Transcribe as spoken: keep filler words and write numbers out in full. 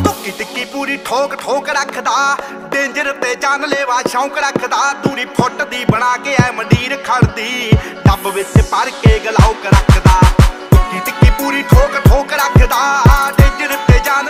ਧੁੱਕੀ ਟਿੱਕੀ ਪੂਰੀ ਠੋਕ ਠੋਕ ਰੱਖਦਾ, ਡੇਂਜਰ ਤੇ ਜਾਨਲੇਵਾ ਸ਼ੌਂਕ ਰੱਖਦਾ। ਦੂਰੀ ਫੁੱਟ ਦੀ ਬਣਾ ਕੇ ਐ ਮੰਡੀਰ ਖੜਦੀ, ਡੱਬ ਵਿੱਚ ਭਰ ਕੇ ਗਲਾਉਕ ਰੱਖਦਾ।